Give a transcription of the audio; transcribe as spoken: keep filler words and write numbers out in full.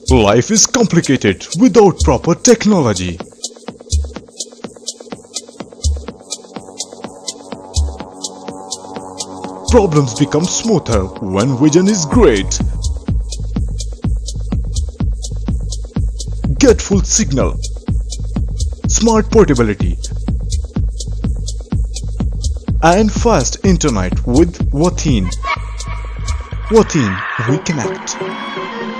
Life is complicated without proper technology. Problems become smoother when vision is great. Get full signal, smart portability, and fast internet with Watheen. Watheen, we connect.